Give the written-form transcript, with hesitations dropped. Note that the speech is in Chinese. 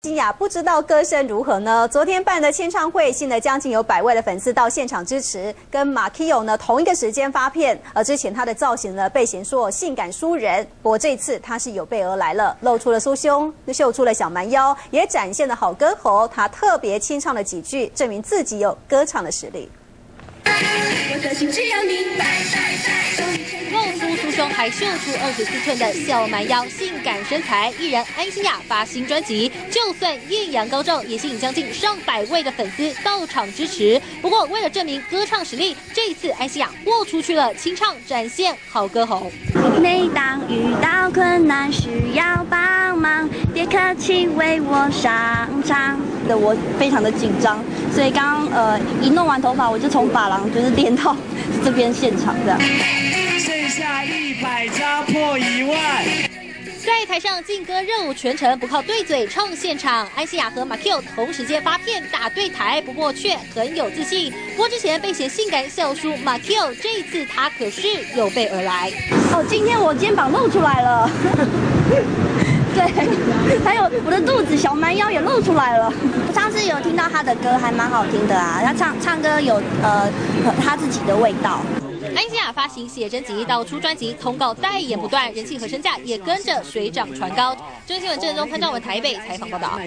新雅不知道歌声如何呢？昨天办的签唱会，吸引了将近有100位的粉丝到现场支持，跟马 Kio 呢同一个时间发片。而之前他的造型呢被嫌说性感输人，不过这次他是有备而来了，露出了酥胸，秀出了小蛮腰，也展现了好歌喉。他特别清唱了几句，证明自己有歌唱的实力。 我的心只要你露出酥胸，还秀出24寸的小蛮腰，性感身材。艺人安心亚发新专辑，就算艳阳高照，也吸引将近上百位的粉丝到场支持。不过，为了证明歌唱实力，这一次安心亚豁出去了清唱，展现好歌喉。 每当遇到困难需要帮忙，别客气为我上场。 我非常的紧张，所以刚一弄完头发，我就从发廊就是练到这边现场这样。 剩下100张破1万。 在台上劲歌热舞全程不靠对嘴唱现场，安心亚和马 Q 同时间发片打对台，不过却很有自信。不过之前被嫌性感小叔马 Q， 这一次他可是有备而来。 哦，今天我肩膀露出来了。对，还有我的肚子小蛮腰也露出来了。我上次有听到他的歌，还蛮好听的啊。他唱歌有他自己的味道。 安心亚发行写真集到出专辑，通告代言不断，人气和身价也跟着水涨船高。中新闻郑中潘兆文台北采访报道。